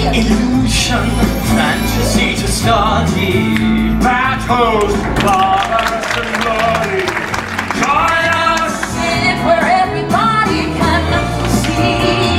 illusion, fantasy to study, battles, barbarous and glory. Join us! Sit where everybody can see.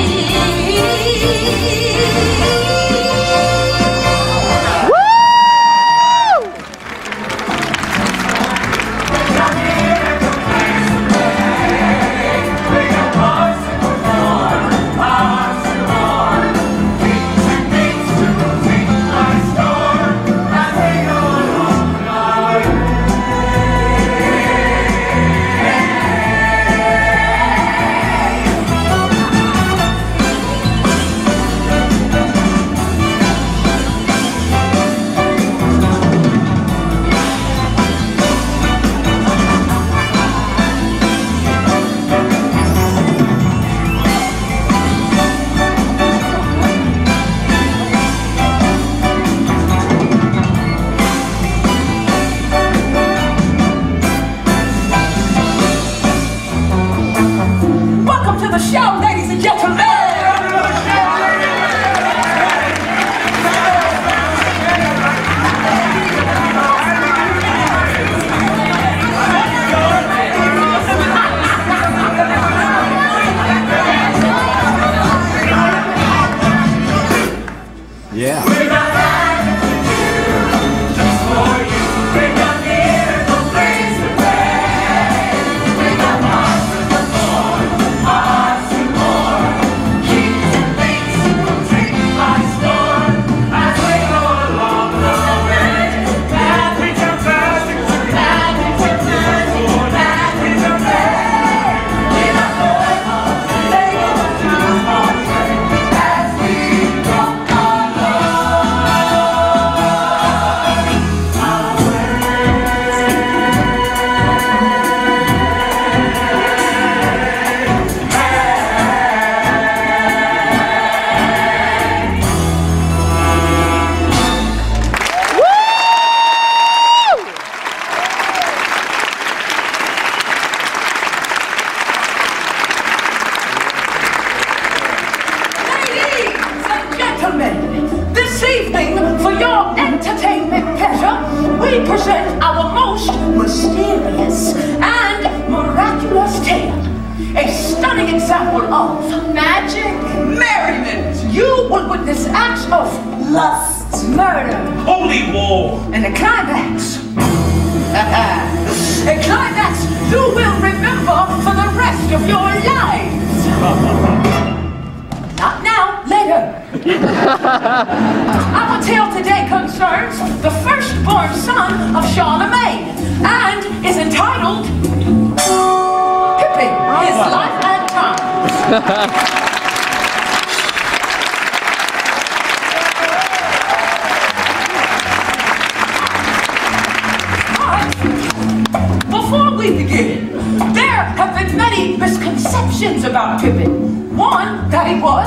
Before we begin, there have been many misconceptions about Pippin. One, that he was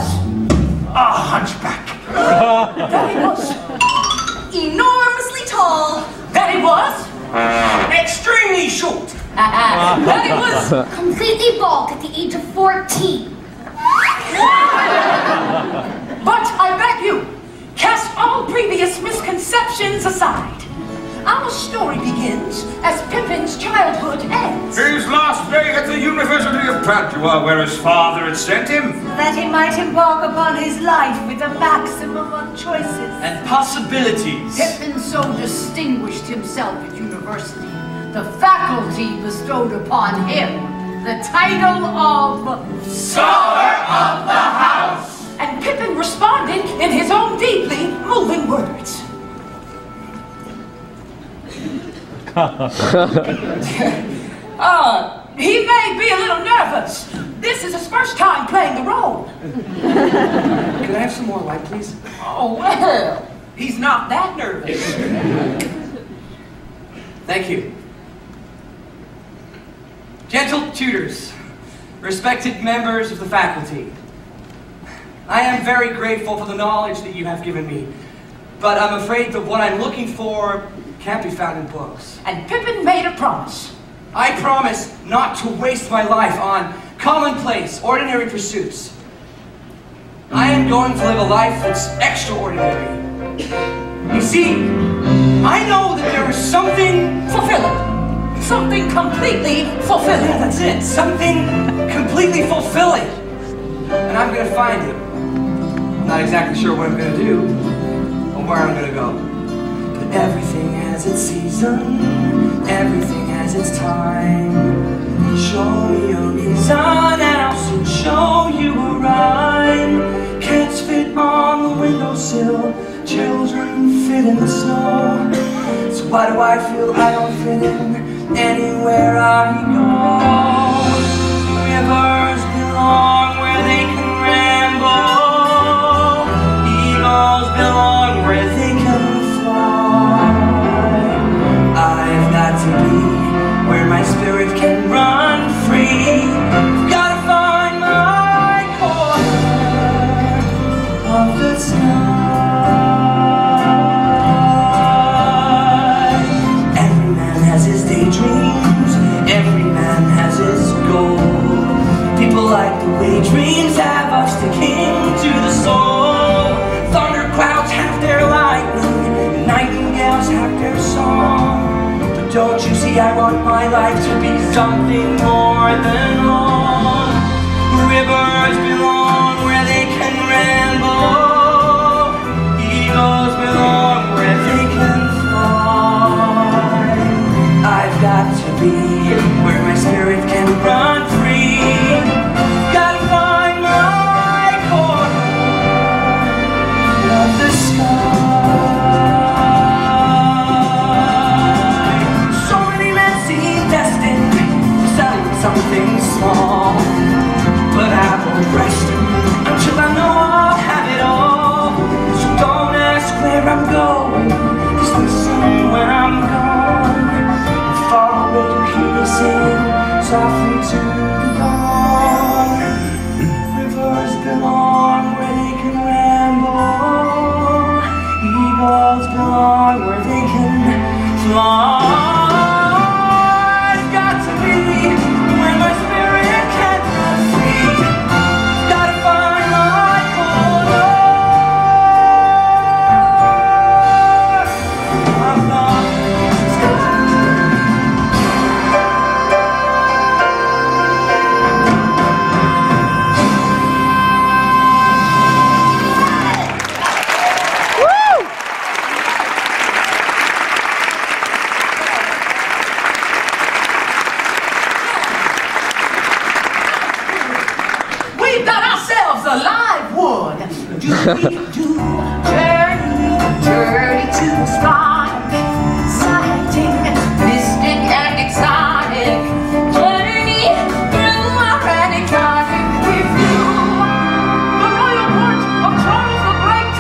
a hunchback. That he was enormously tall. That he was extremely short. That he was completely bald at the age of 14. But I beg you, cast all previous misconceptions aside. Our story begins as Pippin's childhood ends. His last day at the University of Padua, where his father had sent him. That he might embark upon his life with a maximum of choices and possibilities. Pippin so distinguished himself at university, the faculty bestowed upon him the title of Scholar of the House. And Pippin responded in his own deeply moving words. He may be a little nervous. This is his first time playing the role. Can I have some more light, please? Oh, well, he's not that nervous. Thank you. Gentle tutors, respected members of the faculty, I am very grateful for the knowledge that you have given me, but I'm afraid that what I'm looking for can't be found in books. And Pippin made a promise. I promise not to waste my life on commonplace, ordinary pursuits. I am am going to live a life that's extraordinary. You see, I know that there is something Fulfilling. Something completely fulfilling. Yeah, that's it. Something completely fulfilling. And I'm gonna find it. I'm not exactly sure what I'm gonna do or where I'm gonna go. But everything has its season. Everything has its time. Show me a reason and I'll soon show you a rhyme. Cats fit on the windowsill. Children fit in the snow. So why do I feel I don't fit in? Anywhere I go, rivers belong where they can ramble. Eagles belong where they can fly. I've got to be where my spirit can run free. Gotta find my corner of the sky. Dreams, every man has his goal. People like the way dreams have us sticking to the soul. Thunderclouds have their lightning, nightingales have their song. But don't you see, I want my life to be something more than all. Rivers belong where they can ramble. Eagles belong where they can fly. I've got to be where my spirit can run free. Gotta find my corner of the sky. So many men seem destined to settle something small, but I won't rest until I know I'll have it all. So don't ask where I'm going, just listen when I'm gone. Far away you hear me sing softly to the dawn. Rivers belong where they can ramble. Eagles belong where they can fly. I've got to be where my spirit can run free. Gotta find my corner of the sky. We've got ourselves a live one. Journey to the sky. Exciting, mystic and exotic. Journey through our enigmatic review. The royal court of Charles the Great.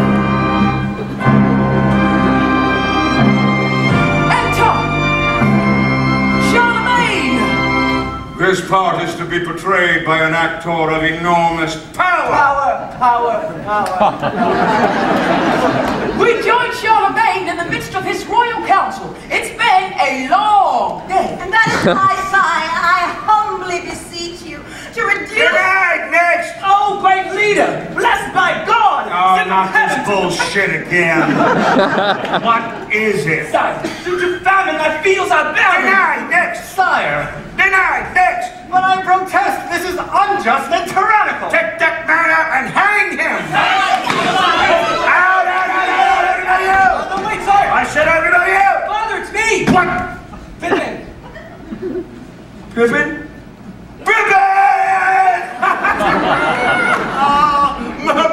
Enter Charlemagne. This part is to be portrayed by an actor of enormous power. We join Charlemagne in the midst of his royal council. It's been a long day. And that is my sign. I humbly beseech you to reduce... Good night, next! Oh, great leader, blessed by God! Oh, not this bullshit again. What is it? Sire, due to famine, my fields are barren. Denied, next! Sire, Denied, next! but I protest. This is unjust and tyrannical. Take that man out and hang him! Out, everybody out! No, wait, sire. I said everybody out! Father, it's me. What? Pippin. Pippin? Pippin! Oh, my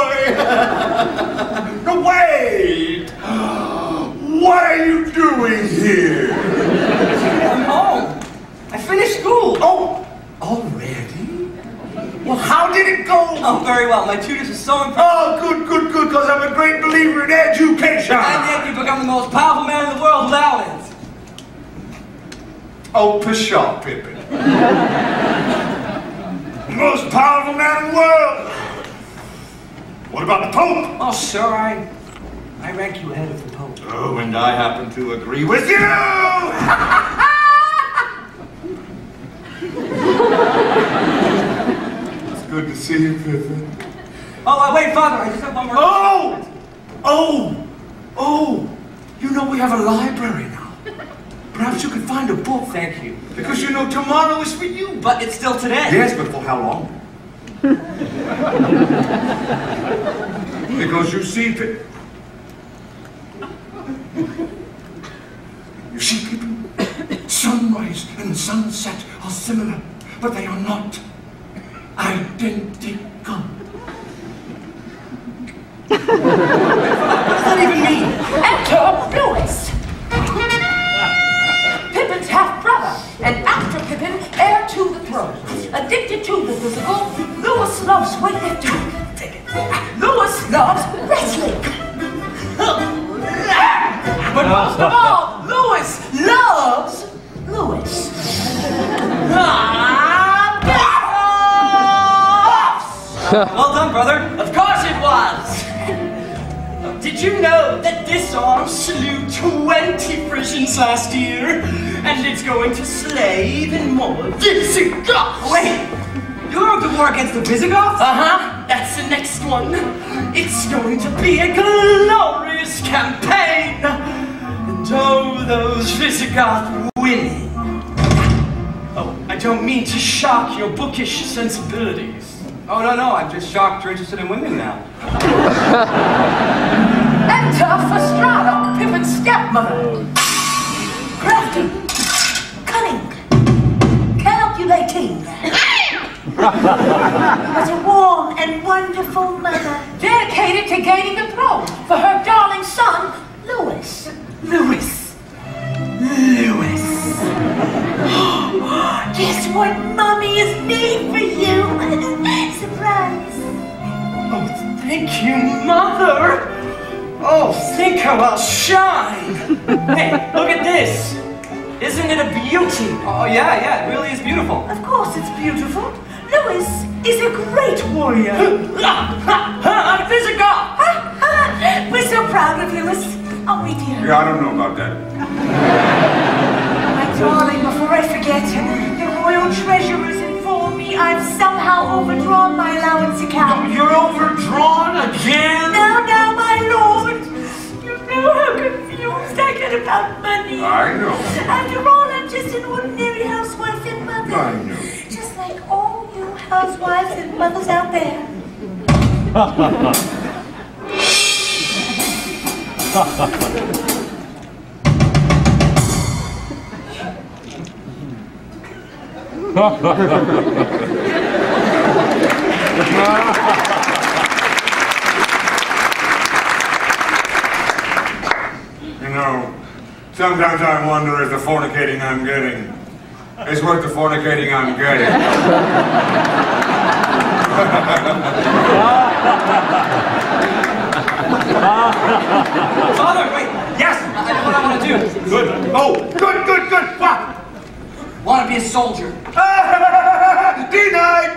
boy! No, wait! What are you doing here? I'm home. I finished school. Oh, already? Well, how did it go? Oh, very well. My tutors are so impressed. Oh, good, because I'm a great believer in education. And yet you've become the most powerful man in the world without it. Oh, pshaw, Pippin. Most powerful man in the world. What about the Pope? Oh, sir, I rank you ahead of the Pope. Oh, and I happen to agree with you! It's good to see you, Pippin. Oh, wait, Father, I just have one more. Oh! You know we have a library now. Perhaps you could find a book. Thank you. Because you know tomorrow is for you. But it's still today. Yes, but for how long? Because you see, people, sunrise and sunset are similar, but they are not identical. What does that even mean? Enter Louis, Pippin's half-brother, and after Pippin, heir to the throne. Addicted to the physical, Louis loves weightlifting. Louis loves wrestling. But most of all, Louis loves Louis. Well done, brother. Of course it was. Did you know that this arm slew 20 Frisians last year? And it's going to slay even more Visigoths. Wait, you heard the war against the Visigoths? Uh-huh. That's the next one. It's going to be a glorious campaign. And oh, those Visigoth women. Oh, I don't mean to shock your bookish sensibilities. Oh, no, I'm just shocked you're interested in women now. Enter Fastrada, Pippin's stepmother. Crafty, cunning, calculating. But a warm and wonderful mother. Dedicated to gaining the throne for her darling son, Louis. Guess what Mommy has made for you? Surprise. Oh, thank you, Mother. Oh, think how I'll shine. Hey, look at this. Isn't it a beauty? Oh, yeah, it really is beautiful. Of course it's beautiful. Louis is a great warrior. I'm Visigoth. We're so proud of Louis. Aren't we, dear? Yeah, I don't know about that. My darling, before I forget, the royal treasurers inform me I've somehow overdrawn my allowance account. You're overdrawn again? Now, my lord. You know how confused I get about money. I know. After all, I'm just an ordinary housewife and mother. I know. Just like all you housewives and mothers out there. You know, sometimes I wonder if the fornicating I'm getting is worth the fornicating I'm getting. Father, wait. Yes, I know what I want to do. Good. Oh, good. What? Want to be a soldier. Denied!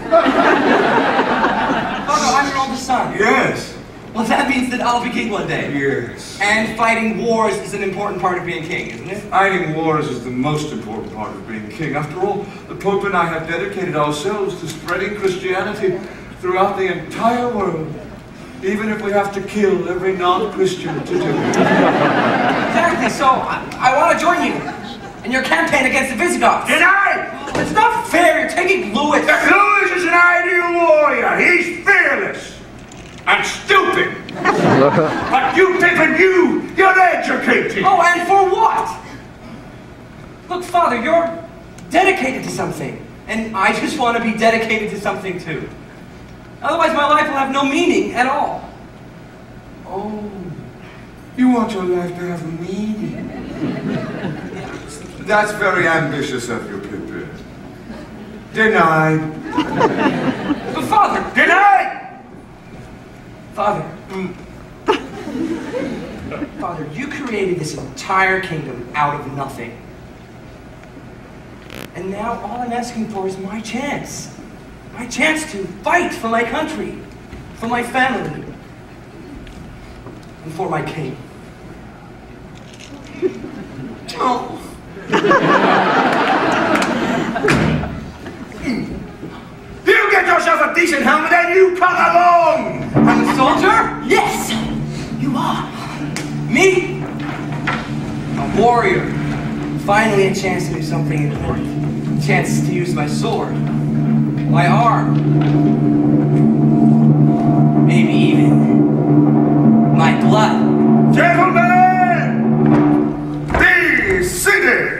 Oh, no, I'm your oldest son. Yes. Well, that means that I'll be king one day. Yes. And fighting wars is an important part of being king, isn't it? Fighting wars is the most important part of being king. After all, the Pope and I have dedicated ourselves to spreading Christianity throughout the entire world, even if we have to kill every non-Christian to do it. Exactly, so I want to join you in your campaign against the Visigoths. Denied! It's not fair, you're taking Louis. Louis is an ideal warrior. He's fearless and stupid. But you, Pippin, you're educated. Oh, and for what? Look, Father, you're dedicated to something, and I just want to be dedicated to something too. Otherwise, my life will have no meaning at all. Oh, you want your life to have meaning? That's very ambitious of you, Pippin. Denied. But Father! Denied! Father. Father, you created this entire kingdom out of nothing. And now all I'm asking for is my chance. My chance to fight for my country, for my family, and for my king. Oh. You get to yourself a decent helmet and you come along! I'm a soldier? Yes, you are. Me? A warrior. Finally a chance to do something important. A chance to use my sword. My arm. Maybe even my blood. Gentlemen! Be seated!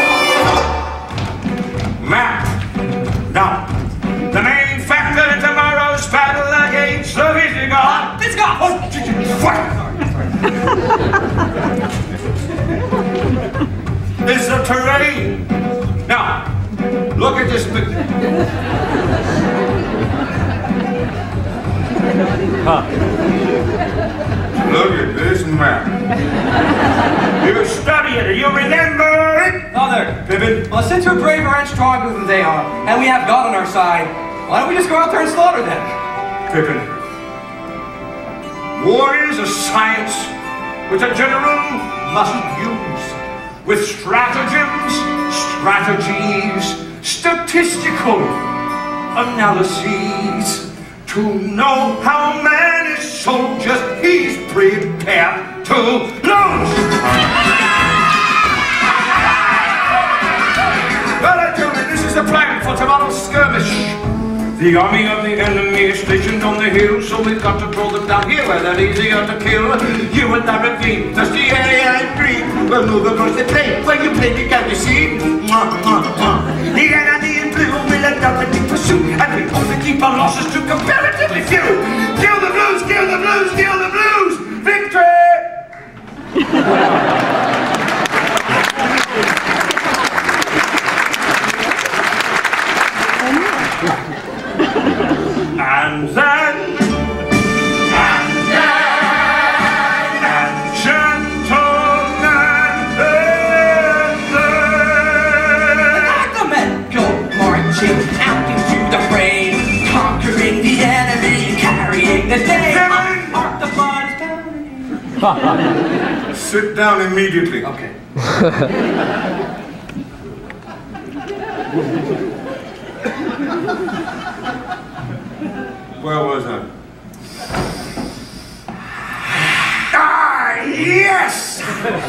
Map. Now, the main factor in tomorrow's battle against the Visigoths. Visigoths! Oh, is the terrain. Now, look at this. Look at this map. You study it, you remember it? Father, Pippin. well, since we're braver and stronger than they are, and we have God on our side, why don't we just go out there and slaughter them? Pippin. War is a science which a general must use with stratagems, strategies, statistical analyses to know how many soldiers he's prepared to lose. Well, gentlemen, this is the plan for tomorrow's skirmish. The army of the enemy is stationed on the hill, so we've got to throw them down here where they're easier to kill. You and I ravine, that's the area and green. We'll move across the plain where you play the can you see? The enemy in blue will undoubtedly pursue, and we hope to keep our losses to comparatively few. Kill the blues, kill the blues, kill the blues! Victory! And then, gentlemen, The men go marching out into the fray, conquering the enemy, carrying the day. Mark the bodies. sit down immediately. Okay. Where was I? Ah, yes!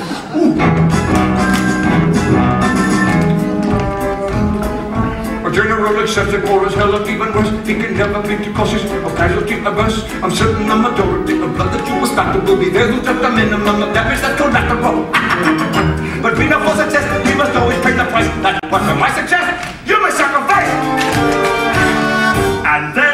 A general accepted war as hell, even worse. He can never be too cautious or casualty averse. I'm certain the majority of blood that you will start will be there who took the minimum of damage that's collateral. But we know for success, we must always pay the price. That's what for my success, you must sacrifice. And then,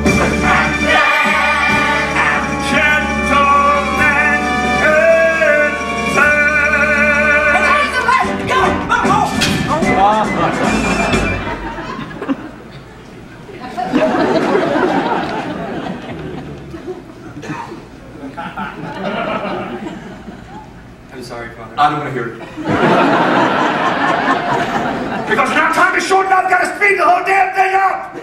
I'm sorry, Father. I don't want to hear it. Because now time is short and I've got to speed the whole damn thing up!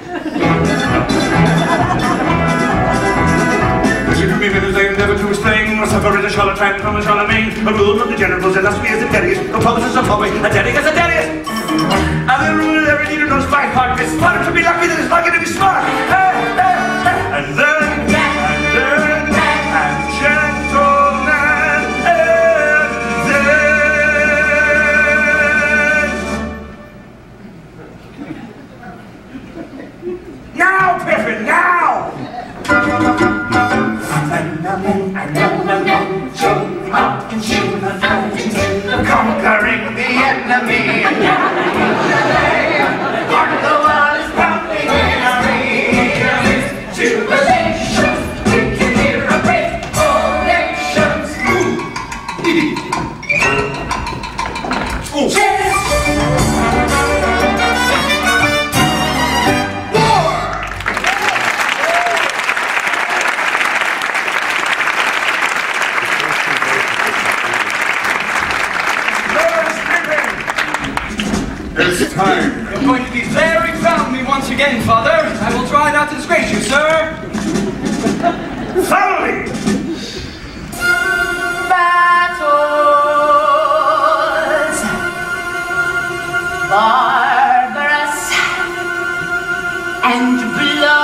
Listen to me, because they endeavor to explain what's a British charlatan from a Charlemagne, a rule of the generals, illustrious and Darius, composers of poetry, a Darius, a Darius! And the rule of every need knows by heart, it's smarter to be lucky than it's lucky to be smart! And then, now, Pippin, now! Conquering the enemy and carrying the day. Part of the world is pounding in our ears. To the nations, we can hear a great orations. It's time. You're going to be very proud of me once again, Father. I will try not to disgrace you, sir. Thoroughly! Battles, barbarous and bloody.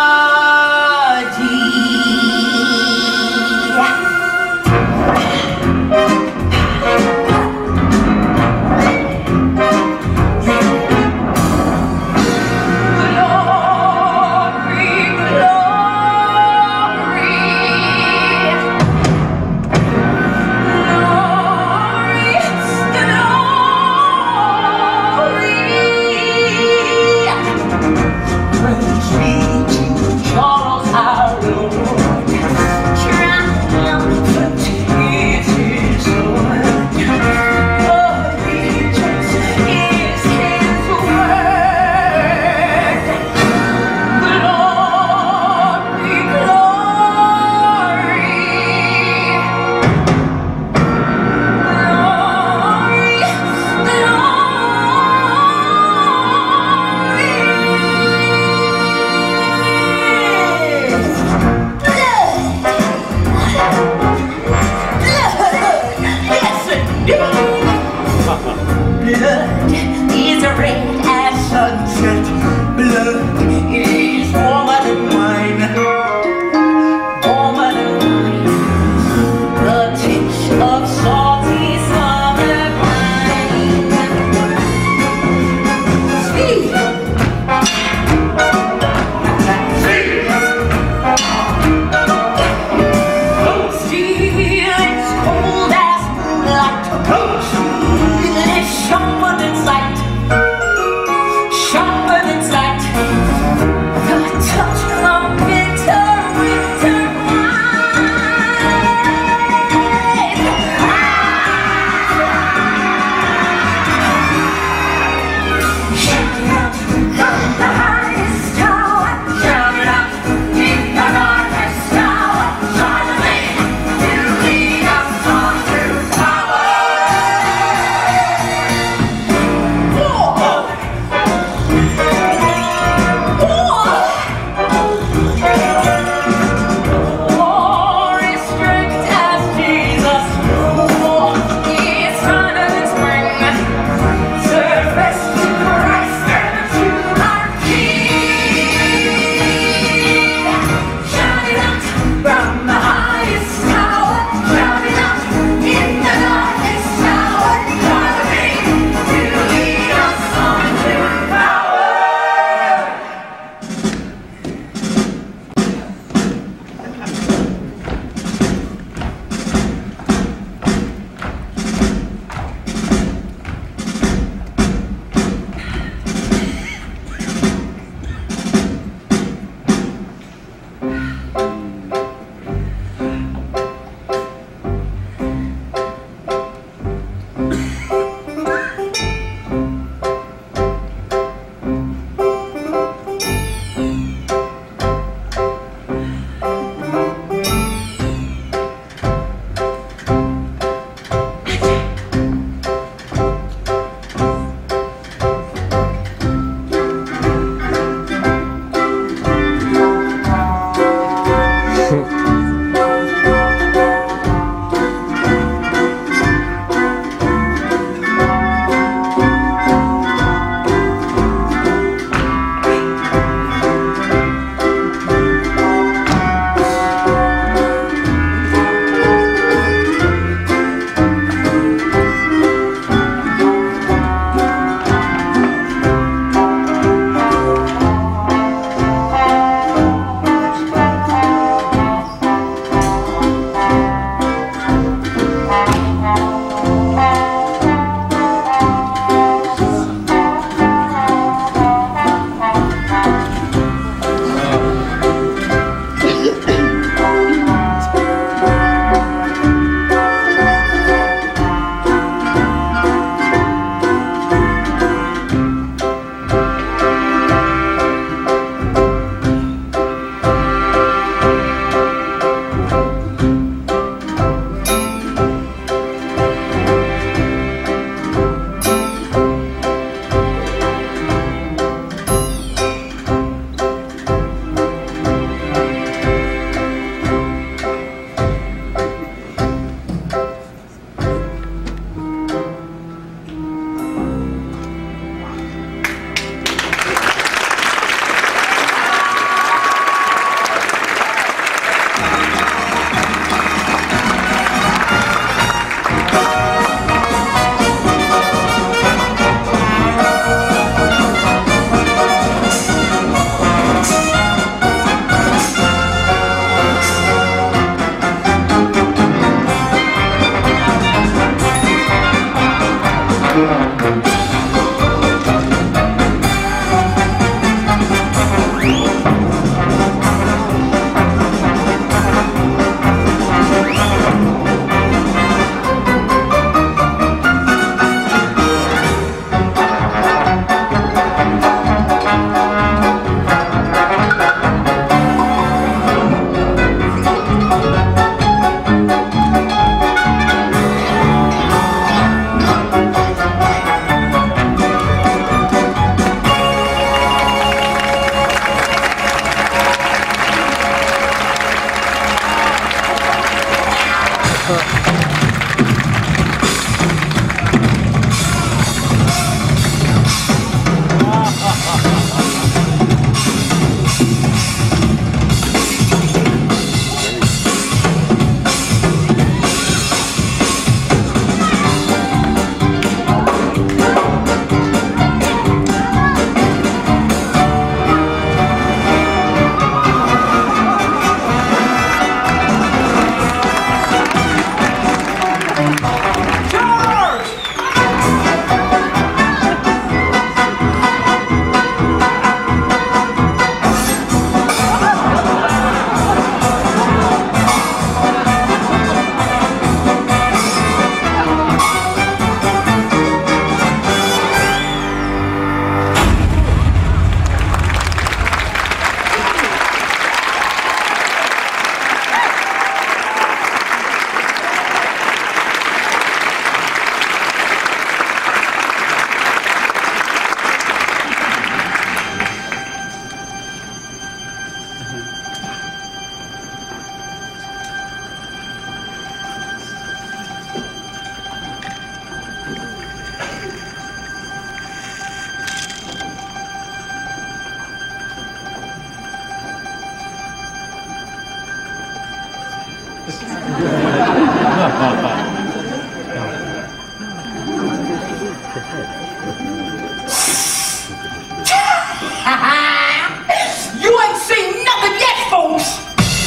You ain't seen nothing yet, folks!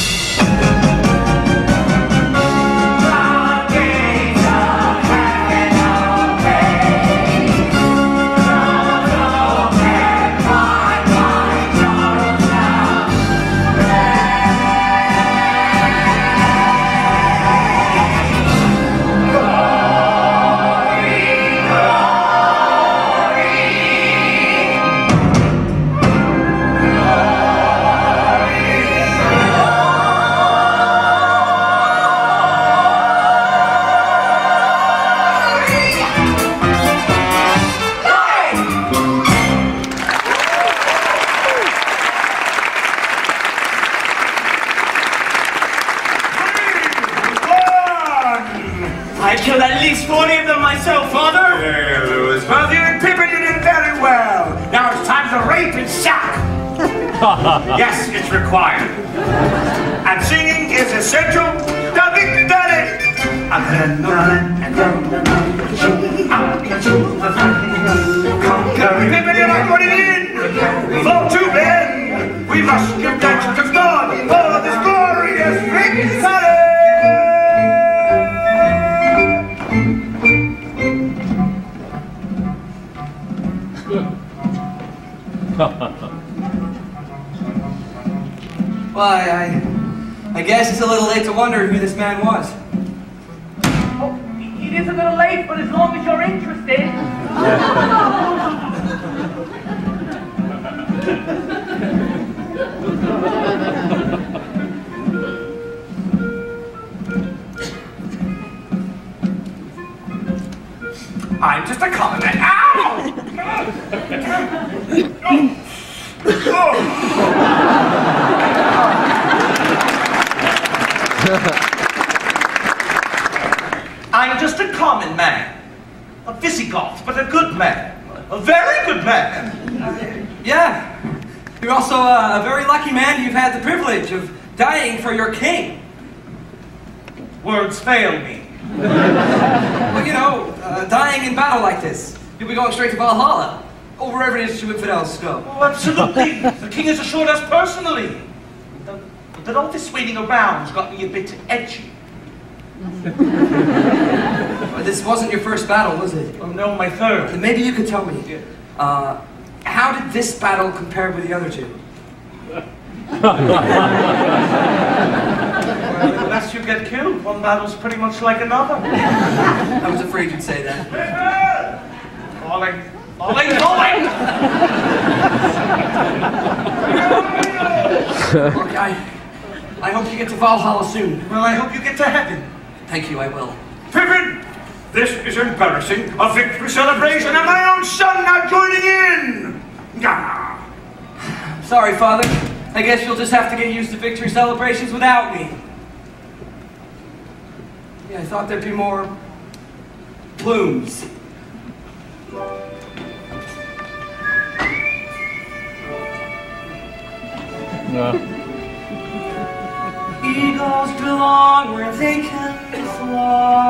I killed at least 40 of them myself, Father. There, Lewis. Well, you and Pippin, you did very well. Now it's time to rape and shock. Yes, it's required. And singing is essential to victory. Pippin, you're not going in. For two men, we must give thanks to God for this glorious victory. Why, I guess it's a little late to wonder who this man was. Oh, it is a little late, but as long as you're interested. I'm just a common man. Ow! I'm just a common man. A Visigoth, but a good man. A very good man. Yeah. You're also a very lucky man. You've had the privilege of dying for your king. Words fail me. Well, you know, dying in battle like this. You'll be going straight to Valhalla. Or wherever it is you infidels go. Oh, absolutely. The king has assured us personally. But all this waiting around has got me a bit edgy. Well, this wasn't your first battle, was it? Oh no, my third. Then maybe you could tell me. How did this battle compare with the other two? Well, unless you get killed, one battle's pretty much like another. I was afraid you'd say that. Falling. Look, I hope you get to Valhalla soon. Well, I hope you get to heaven. Thank you, I will. Pippin, this is embarrassing. A victory celebration and my own son not joining in. Gah. Sorry, Father. I guess you'll just have to get used to victory celebrations without me. Yeah, I thought there'd be more plumes. No. Eagles belong where they can fly.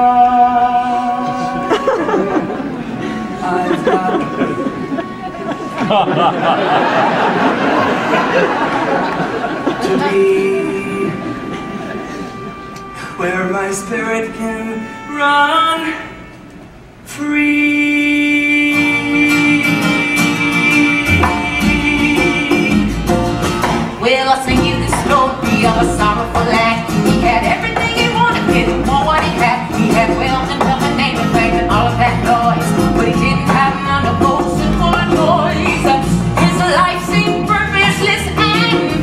I've got to be where my spirit can run free. Well, I'll sing you the story of a sorrowful lad. He had everything he wanted, didn't want what he had. He had wealth and love and name and fame and all of that noise, but he didn't have none of those simple joys. His life seemed purposeless and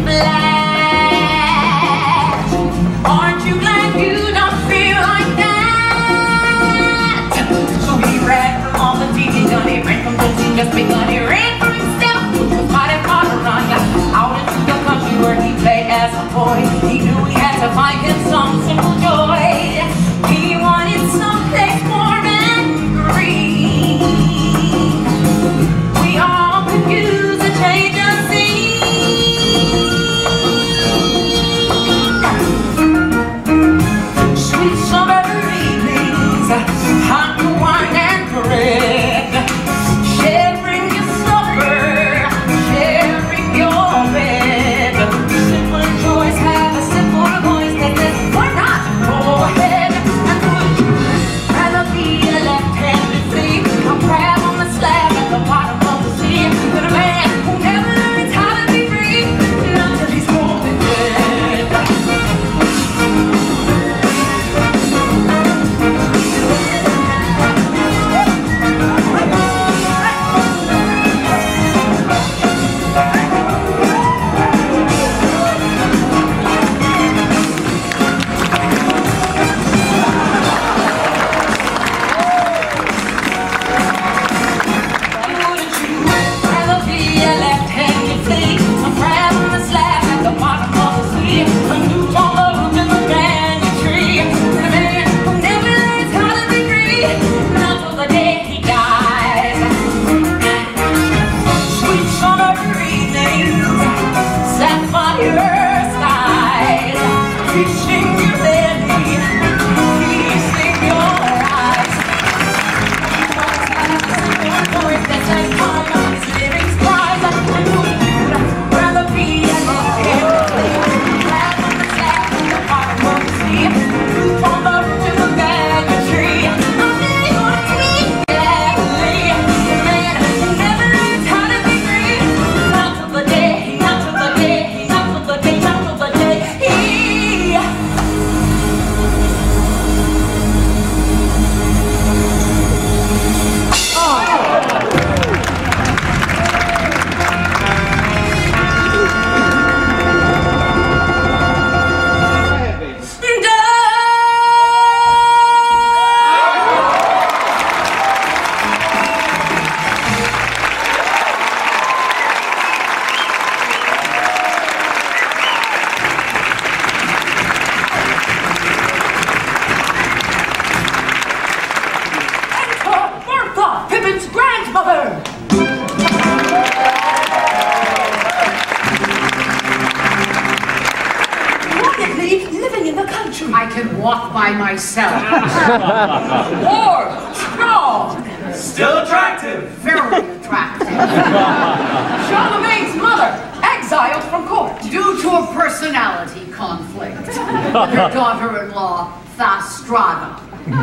flat. Aren't you glad you don't feel like that? So he ran from all the deeds he done. He ran from those he just begun. He ran for himself, which was mighty hard to run. Out into the country where he played as a boy. He knew he had to find him some simple joy. He wanted someplace warm and green. We all could use a change of scene. Sweet summer evenings, hot wine and bread, sharing your supper, sharing your bed. Simple joys have a simple voice that says, why not go ahead? And would you rather be a left-handed thief, a crab on the slab at the bottom of the sea, than a man who never learns how to be free until he's cold and dead? Wouldn't you rather be a left-handed thief, a crab on the slab at the bottom of the sea, a newt on the root of a banyan tree, and a man who never learns how to be free until the day he dies? Sweet summer evenings, sapphire skies, fishing your belly, feasting your eyes. Enter Bertha, Pippin's grandmother. Quietly living in the country. I can walk by myself. Or strong. Still attractive. Very attractive. Charlemagne's mother, exiled from court. Due to a personality conflict. Your daughter-in-law, Fastrada.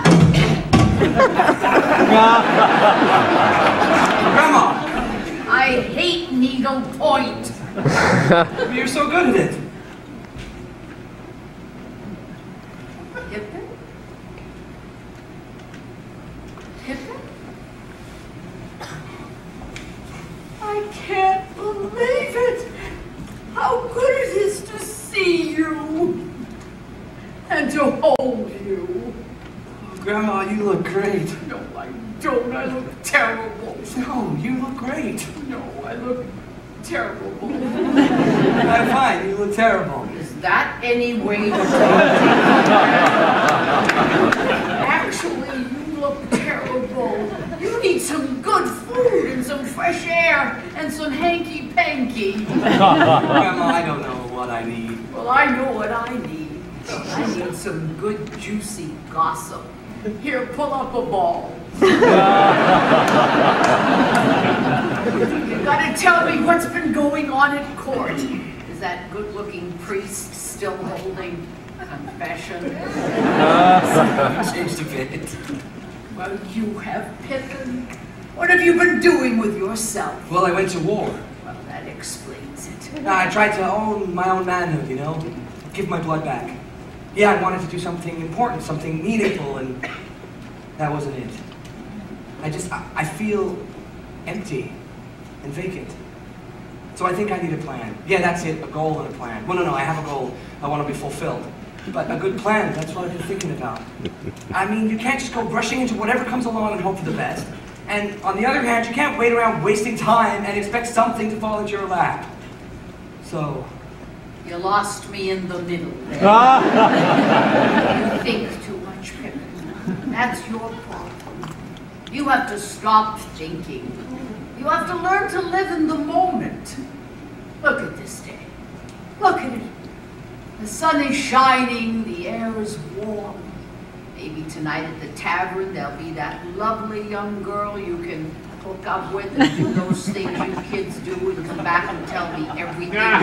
Grandma, I hate needlepoint. you're so good at it. Pippin? Pippin? I can't believe it. How good it is to see you and to hold you. Grandma, you look great. No, I don't. I look terrible. No, you look great. No, I look terrible. I'm fine, you look terrible. Is that any way to stinky. Grandma, I don't know what I need. Well, I know what I need. I need some good, juicy gossip. Here, pull up a ball. You gotta tell me what's been going on at court. Is that good-looking priest still holding confession? Changed a bit. Well, you have, Pippin. What have you been doing with yourself? Well, I went to war. Well, that explains it. I tried to own my own manhood, you know? Give my blood back. Yeah, I wanted to do something important, something meaningful, and that wasn't it. I feel empty and vacant. So I think I need a plan. Yeah, that's it, a goal and a plan. Well, no, I have a goal. I want to be fulfilled. But a good plan, that's what I've been thinking about. I mean, you can't just go rushing into whatever comes along and hope for the best. And on the other hand, you can't wait around wasting time and expect something to fall into your lap. So... You lost me in the middle there. You think too much, Pippin. That's your problem. You have to stop thinking. You have to learn to live in the moment. Look at this day. Look at it. The sun is shining, the air is warm. Maybe tonight at the tavern there'll be that lovely young girl you can hook up with and do those things you kids do and come back and tell me everything about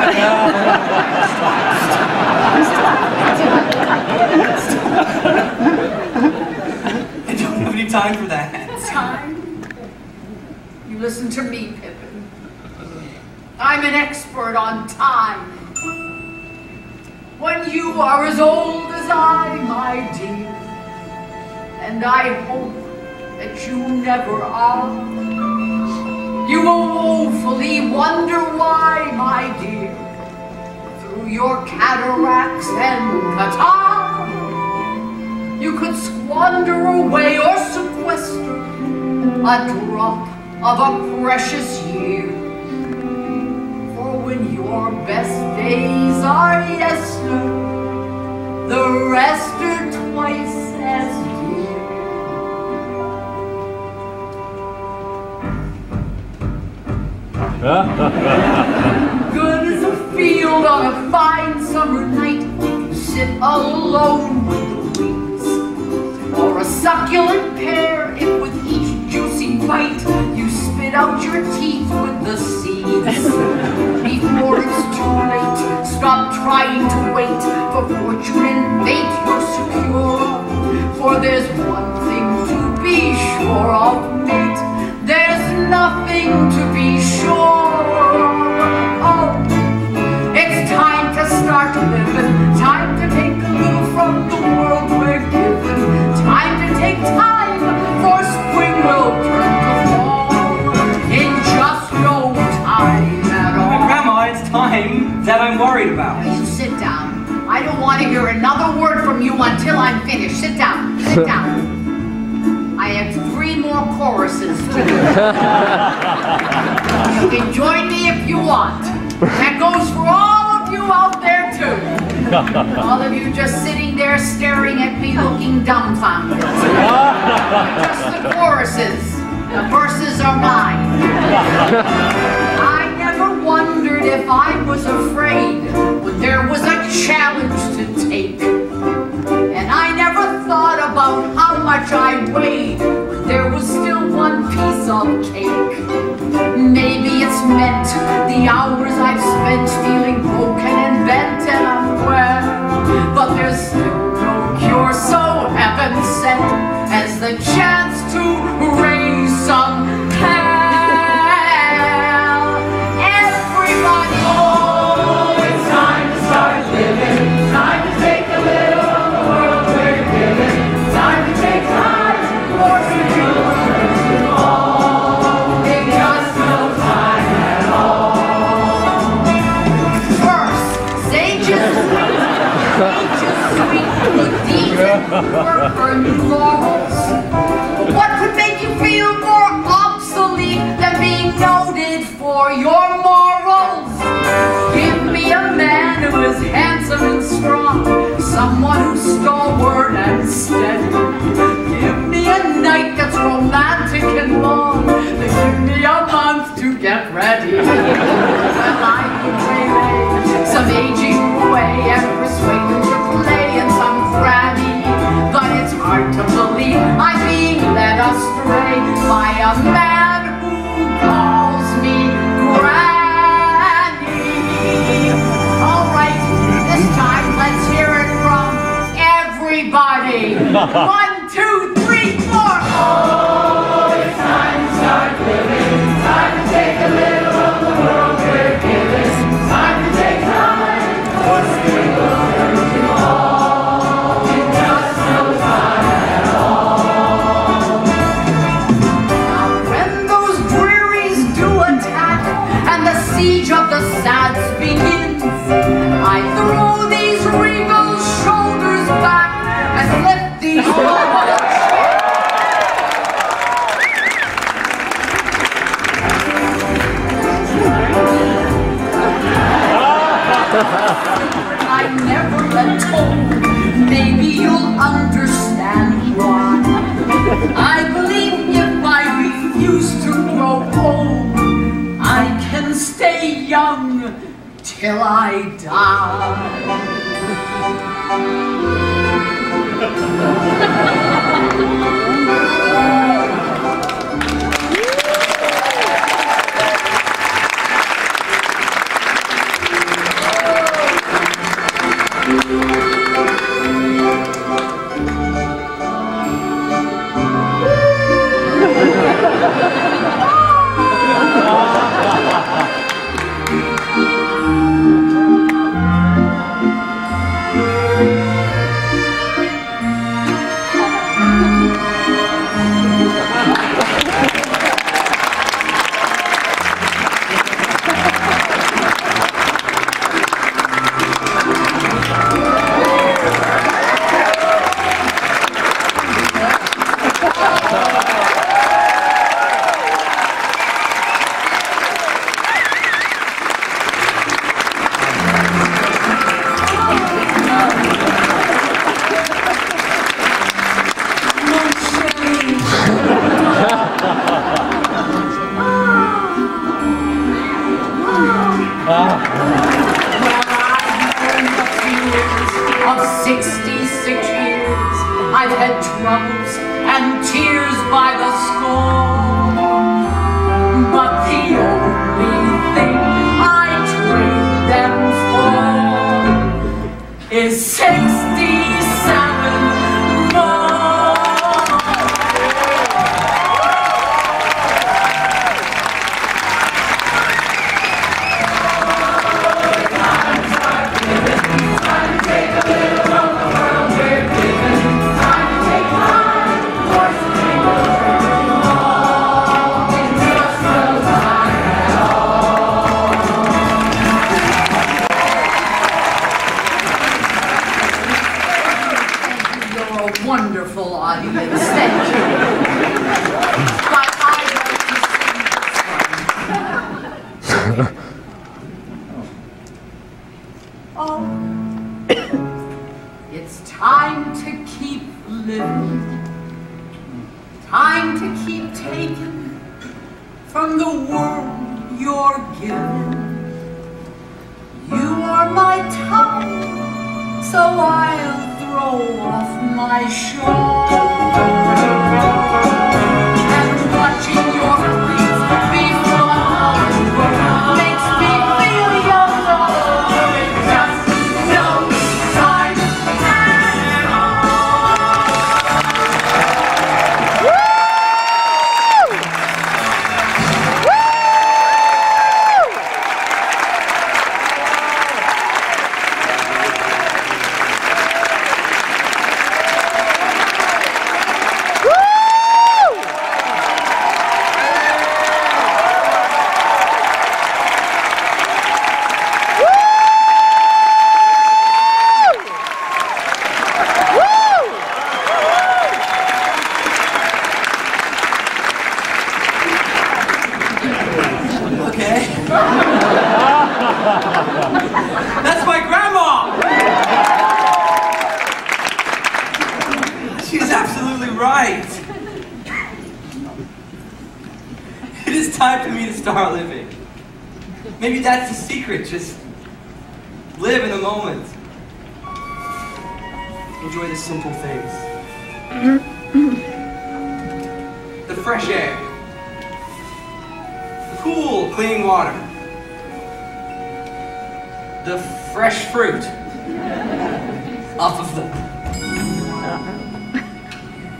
I don't have any time for that. Time? You listen to me, Pippin. I'm an expert on time. When you are as old as I, my dear, and I hope that you never are, you will woefully wonder why, my dear, through your cataracts and catarrh, you could squander away or sequester a drop of a precious year. For when your best days are yester, the rest are twice as dear. Good as a field on a fine summer night, you sit alone with the breeze. Or a succulent pear, if with each juicy bite you spit out your teeth with the seeds. Before it's too late, stop trying to wait for fortune and fate you're secure of. For there's one thing to be sure of, mate. There's nothing to be sure of. It's time to start living. Time to take a little from the world we're given. Time to take time, for spring will turn to fall in just no time at all. Grandma, it's time that I'm worried about. Now you sit down. I don't want to hear another word from you until I'm finished. Sit down. Sit down. I have 3 more choruses to do. You can join me if you want. That goes for all of you out there too. All of you just sitting there staring at me looking dumbfounded. Just the choruses. The verses are mine. I never wondered if I was afraid when there was a challenge to take. And I never thought about how much I weighed when there was still one piece of cake. Maybe it's meant the hours I've spent feeling broken and bent and unwell. But there's still no cure so heaven sent as the chance to raise some hell. Everybody, oh, it's time to start living. Time to take a little of the world we're given. Time to take time for security all. In just no time at all. First, sages sweet, good deeds and work earned laurels. What could make you feel more obsolete than being noted for your morals? Give me a man who is handsome and strong, someone who's stalwart and steady. Give me a night that's romantic and long, then give me a month to get ready. everybody. 1, 2, 3, 4. Oh, it's time to start living. Time to take a little of the world we're given. Time to take time for single virgin all. In just no time at all. Now when those drearies do attack and the siege of the sads begins, I throw these regal shoulders back and lift these I never let go. Maybe you'll understand why. I believe if I refuse to grow old, I can stay young till I die. Of 66 years, I've had troubles and tears by the score, but the only thing I trade them for is 67 more. Wonderful audience, thank you. But I'd like to sing this one. Oh, it's time to keep living, time to keep taking from the world you're given. You are my time, so I'll throw off my shawl, and watching your face before makes me feel young. It's just no time at all. That's my grandma! She's absolutely right. It is time for me to start living. Maybe that's the secret, just live in the moment. Enjoy the simple things. The fresh air. The cool, clean water. The fresh fruit off of the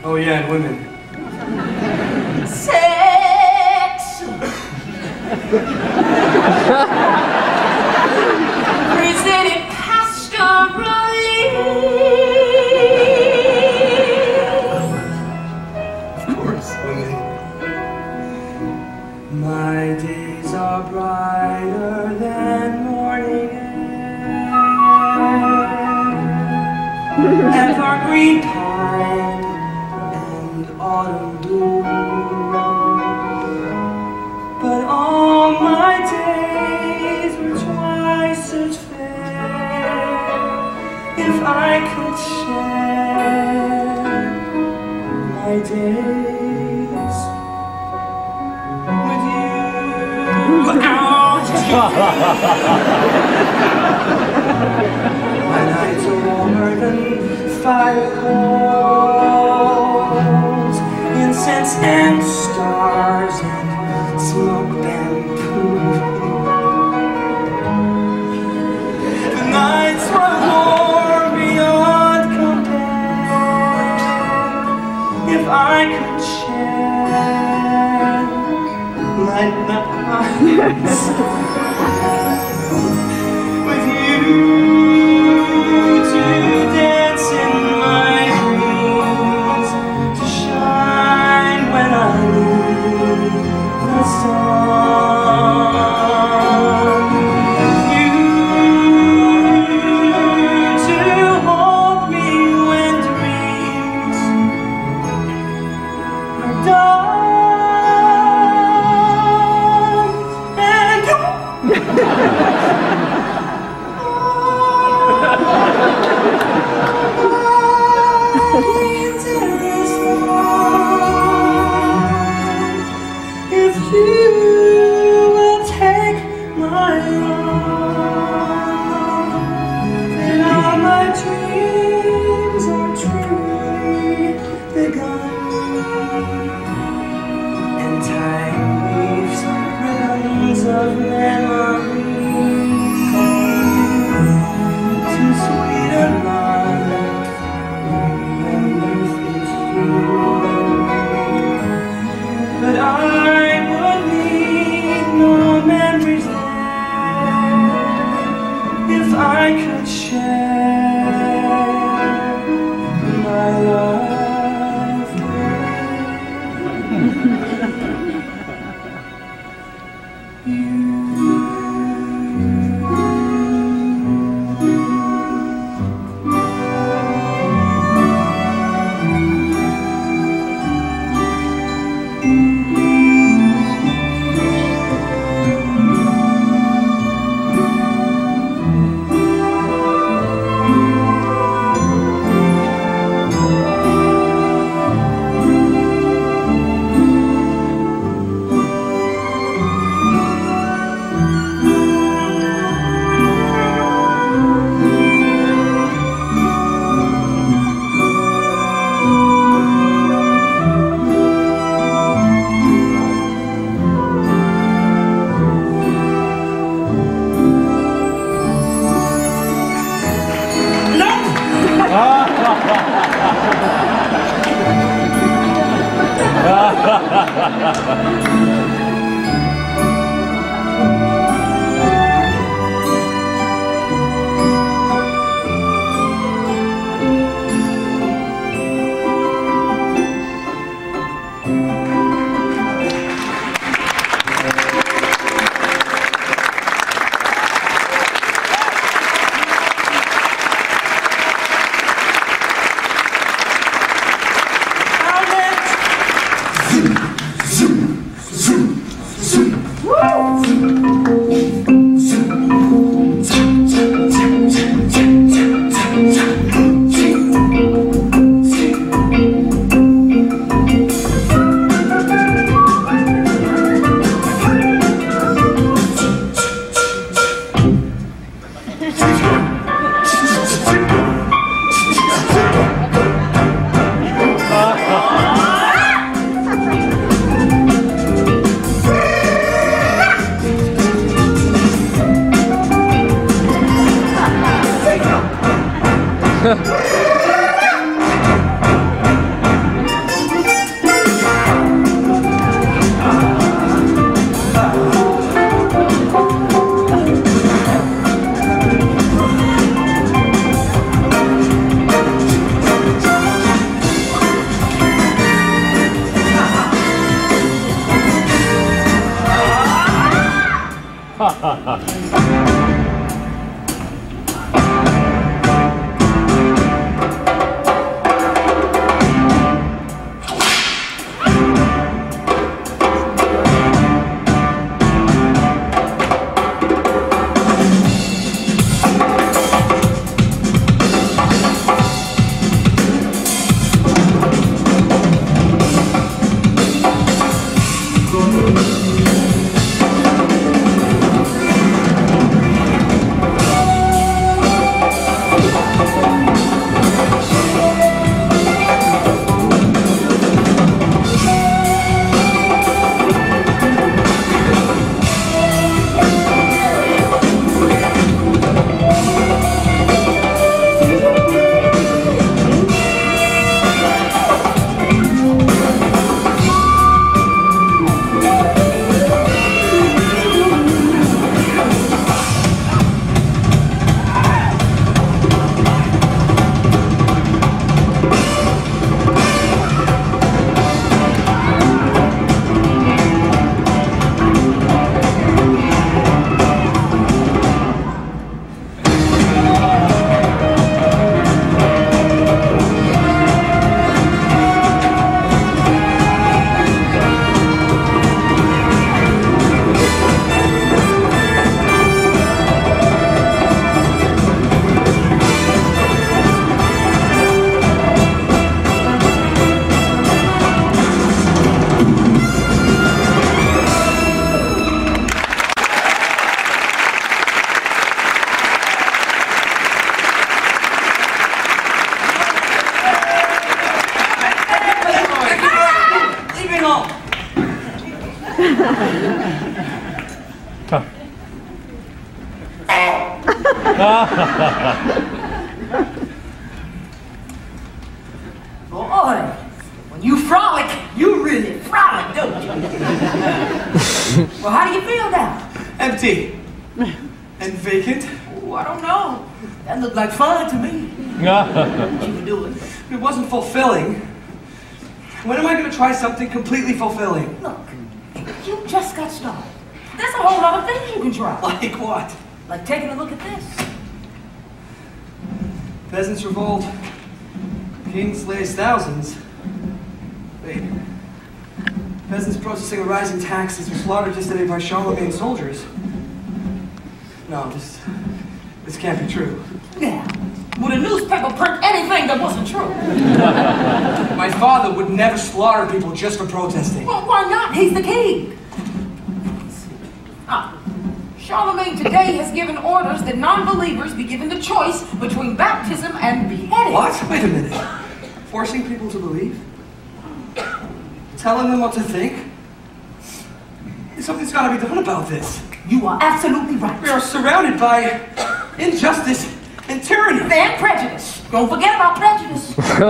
Oh yeah, and women. Sex. Presented pastorally. Of course, women. My days are brighter than morning air, evergreen pine and autumn bloom. But all my days were twice as fair if I could share my days with you. My nights are warmer than fire coals, incense and stars and smoke bamboo. The nights were warm beyond compare if I could share my nights with you, to dance in my dreams, to shine when I leave the sun. You to hold me when dreams are done, and if you will take my arm, then all my dreams are truly begun, and time weaves ribbons of memory to sweet a life when youth is through. But I would need no memories there if I could share my life with you. Zoom, zoom, zoom. Boy, when you frolic, you really frolic, don't you? Well, how do you feel now? Empty. And vacant. Oh, I don't know. That looked like fun to me. What you were doing? It wasn't fulfilling. When am I going to try something completely fulfilling? Look, you just got started. There's a whole lot of things you can try. Like what? Like taking a look at this. Peasants revolt. King slays thousands. Wait. Peasants protesting the rising taxes were slaughtered yesterday by Charlemagne's soldiers. No, this can't be true. Now, would a newspaper print anything that wasn't true? My father would never slaughter people just for protesting. Well, why not? He's the king. Charlemagne today has given orders that non-believers be given the choice between baptism and beheading. What? Wait a minute. Forcing people to believe? Telling them what to think? Something's got to be done about this. You are absolutely right. We are surrounded by injustice and tyranny. And prejudice. Don't forget about prejudice.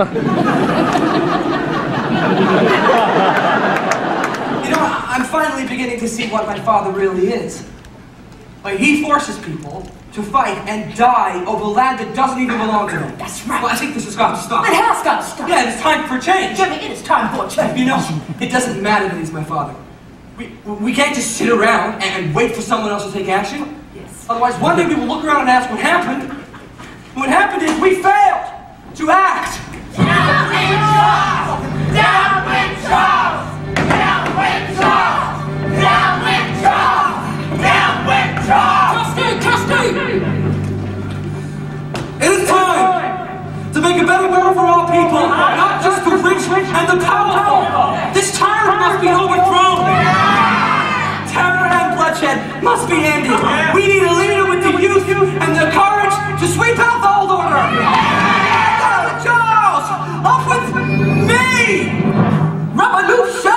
You know, I'm finally beginning to see what my father really is. Like, he forces people to fight and die over land that doesn't even belong to them. That's right. Well, I think this has got to stop. It has got to stop. Yeah, it's time for change. Jimmy, it is time for a change. You know, it doesn't matter that he's my father. We can't just sit around and wait for someone else to take action. Yes. Otherwise, one day we will look around and ask what happened. And what happened is we failed to act. Down with Charles! Down with Charles! Down with Charles! Down with Charles! Down with Charles! Trustee! It is time to make a better world for all people, not just the rich and the powerful. This tyrant must be overthrown. Terror and bloodshed must be ended. We need a leader with the youth and the courage to sweep out the old order. Down with Charles! Up with me! Revolution!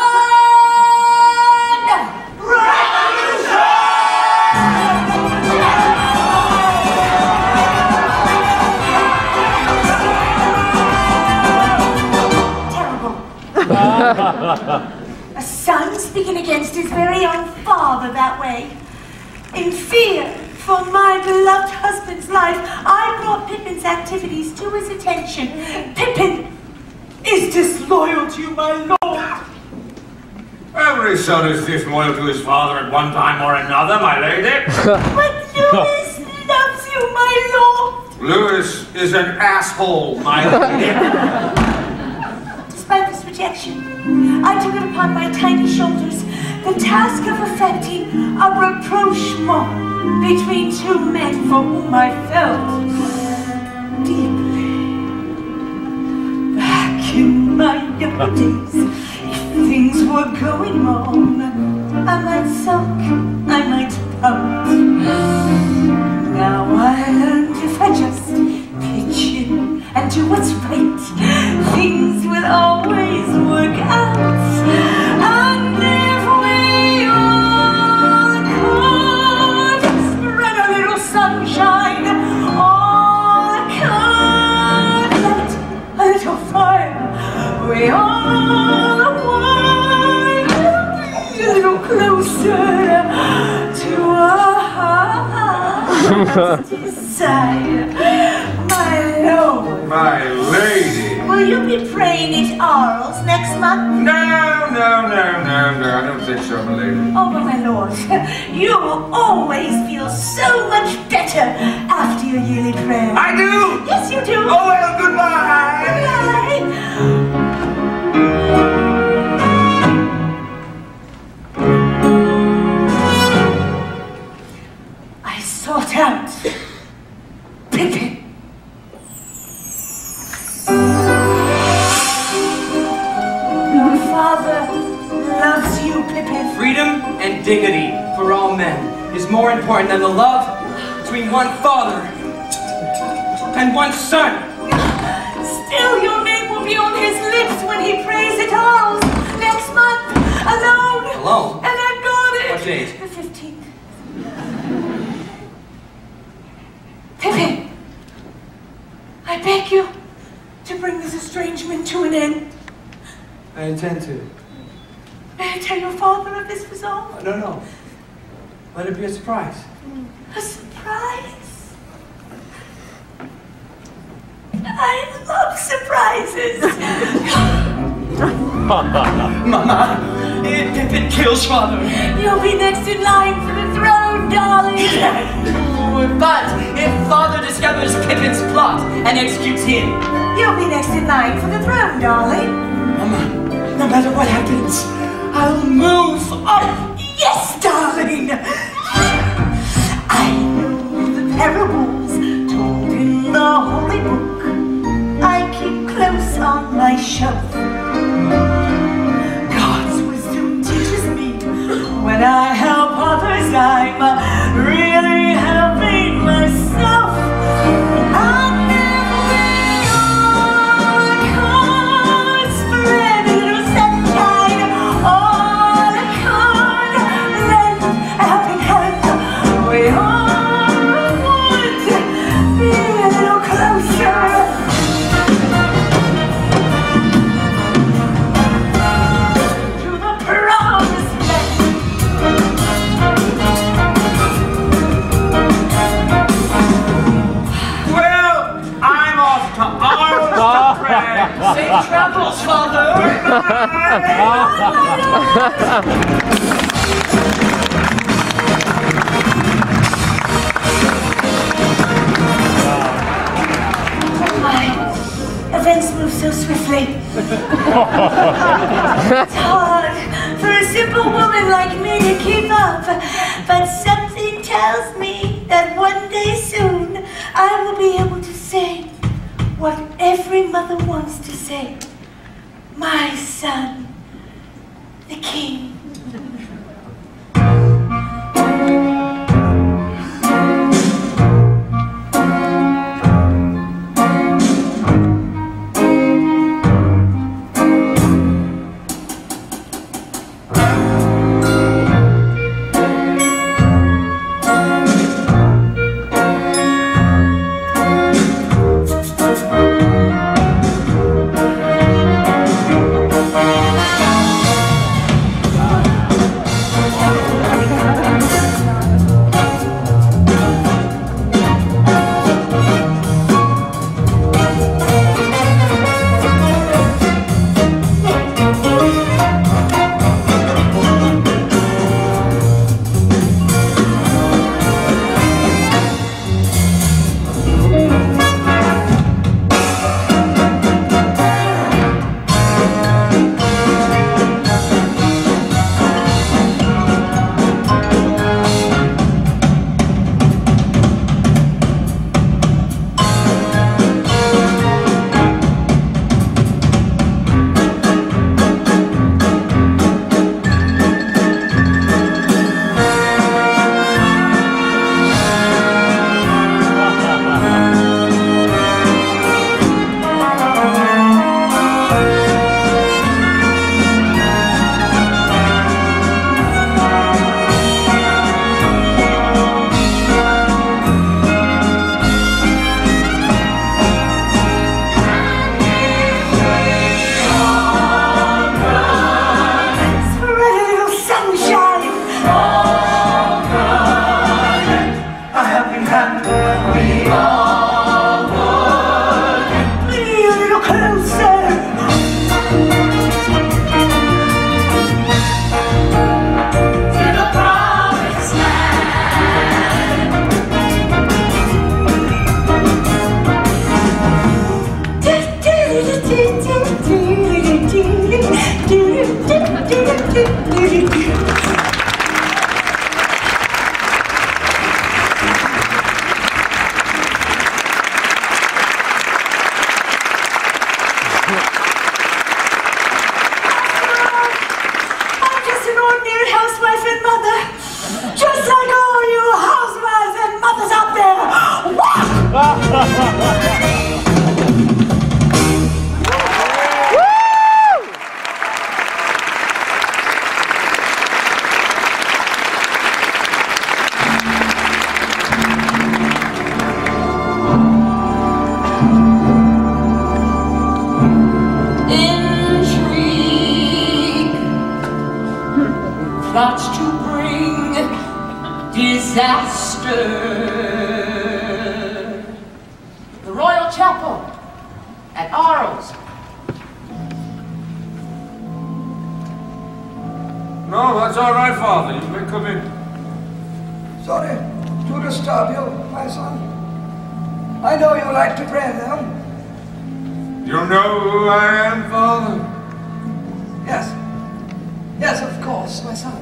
A son speaking against his very own father that way. In fear for my beloved husband's life, I brought Pippin's activities to his attention. Pippin is disloyal to you, my lord. Every son is disloyal to his father at one time or another, my lady. But Louis loves you, my lord. Louis is an asshole, my lady. Despite this rejection, I took it upon my tiny shoulders the task of effecting a rapprochement between two men for whom I felt deeply. Back in my young days, if things were going wrong, I might sulk, I might pout. Now I learned if I just pitch in and do what's right, things will always work out. And if we all could spread a little sunshine, all could light a little fire, we all would be a little closer to our heart's desire. My lord. My lady. Will you be praying at Arles next month? No, I don't think so, my lady. Oh, but my lord, you will always feel so much better after your yearly prayer. I do! Yes, you do. Oh, well, goodbye! Goodbye! I sought out Pippin. Your father loves you, Pippin. Freedom and dignity for all men is more important than the love between one father and one son. Still, your name will be on his lips when he prays at Arles next month, alone. Alone? And I'm going date? The 15th. Pippin, I beg you to bring this estrangement to an end. I intend to. May I tell your father of this resolve? No, no. Let it be a surprise. A surprise? I love surprises. Mama, Pippin kills father. You'll be next in line for the throne, darling. But if father discovers Pippin's plot and executes him, You'll be next in line for the throne, darling. Mama, no matter what happens, I'll move up. Yes, darling. I know the parables told in the holy book. I keep close on my shelf. God's wisdom teaches me when I help others, I'm really helping myself. I'll never lay all the cards for any little sunshine. All I could lend a helping hand. We all would be a little closer. To the promised land. Well, I'm off to Arles to pray. Safe travels, father. Events move so swiftly. It's hard for a simple woman like me to keep up, but something tells me that one day soon I will be able to say what every mother wants to say. My son, the king. plots to bring disaster. The Royal Chapel at Arles. No, that's all right, Father. You may come in. Sorry to disturb you, my son. I know you like to pray now. You know who I am, Father? Yes. Yes, of course, my son.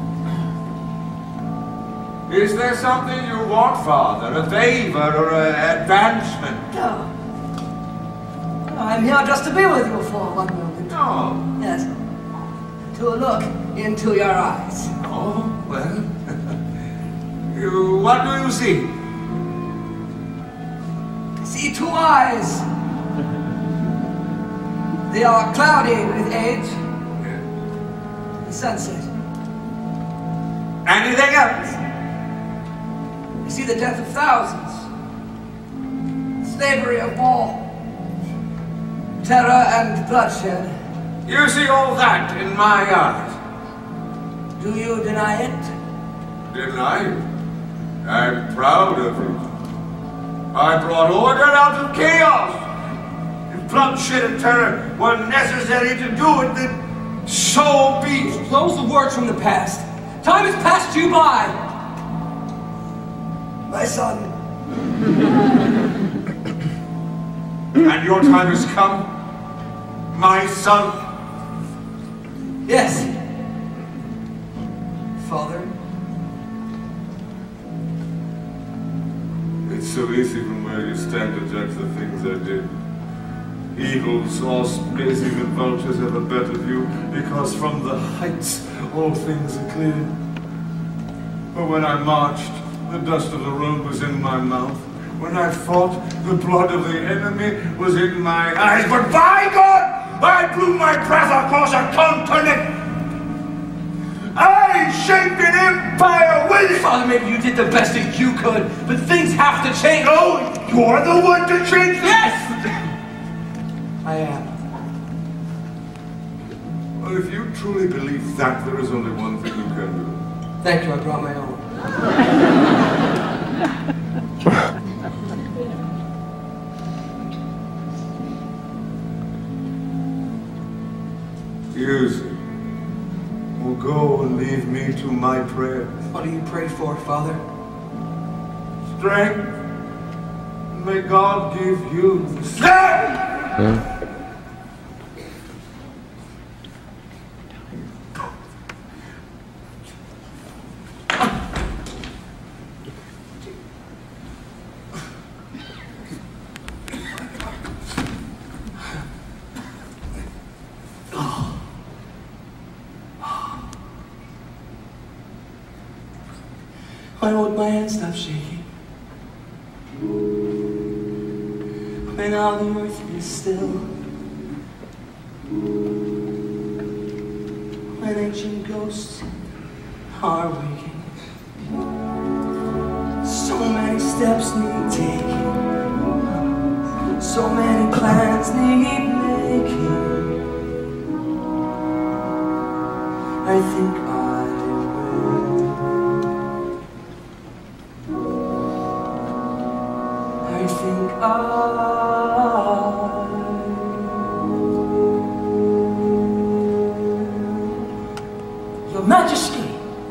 Is there something you want, Father? A favor or an advancement? No. I'm here just to be with you for one moment. No. Yes. To look into your eyes. Oh, well. What do you see? I see two eyes. They are cloudy with age and sunset. Anything else? I see the death of thousands, slavery of war, terror and bloodshed. You see all that in my eyes. Do you deny it? Deny it? I'm proud of it. I brought order out of chaos. If bloodshed and terror were necessary to do it, then so be it. Those are words from the past. Time has passed you by. My son. And your time has come, my son. Yes. Father. It's so easy from where you stand to judge the things I did. Eagles, all gazing and vultures have a better view, because from the heights all things are clear. But when I marched, the dust of the road was in my mouth. When I fought, the blood of the enemy was in my eyes. But by God, I blew my breath across a continent. I shaped an empire with it. Father, maybe you did the best that you could, but things have to change. No, you're the one to change them. Yes! I am. Well, if you truly believe that, there is only one thing you can do. Thank you, I brought my own. Use it. Or go and leave me to my prayers. What do you pray for, Father? Strength. May God give you strength. Why won't my hand stop shaking? When all the earth is still, when ancient ghosts are waking, so many steps need taking, so many plans need making. I think I think Your Majesty,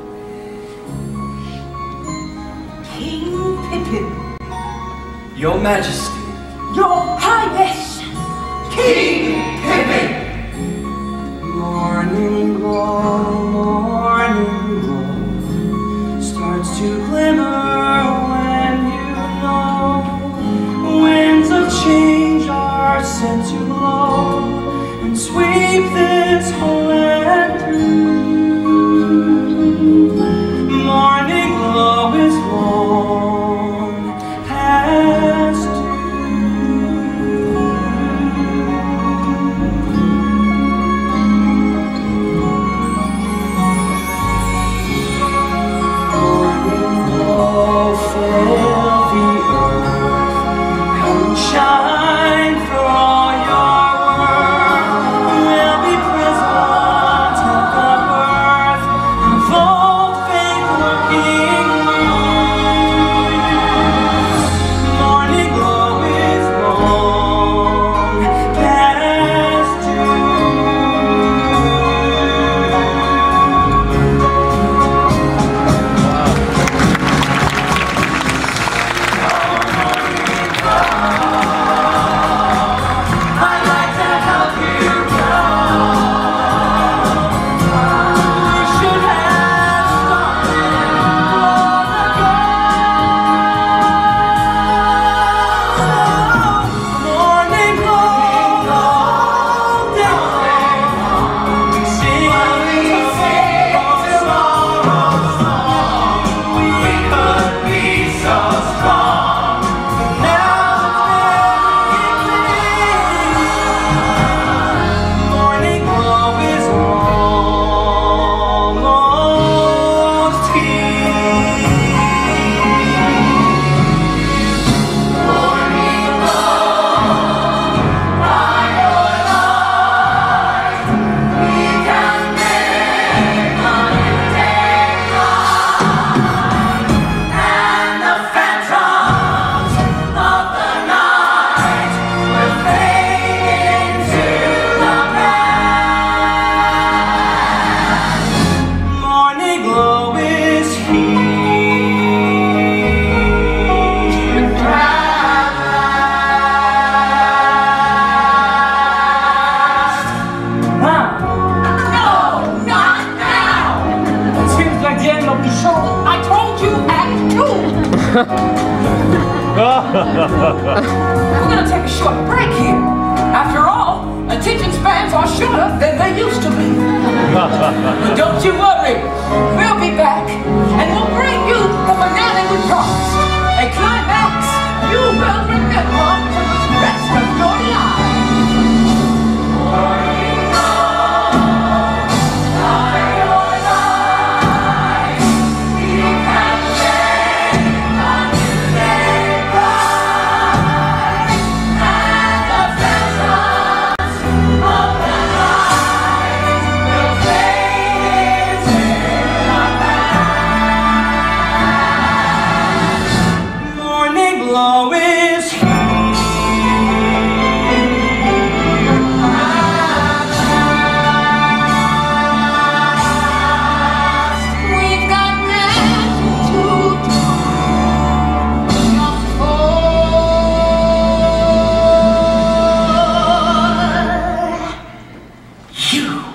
King Pippin, Your Majesty, Your Highness, King Pippin. Morning glow starts to glimmer when you know winds of change are set to blow and sweep this whole land through. Morning glow is long past due. Morning glow fill the earth. Come shine for all your worth. We'll be prisoners. We're gonna take a short break here. After all, attention spans are shorter than they used to be. But don't you worry, we'll be back, and we'll bring you the finale we promised. A climax you will remember for the rest of your life. You.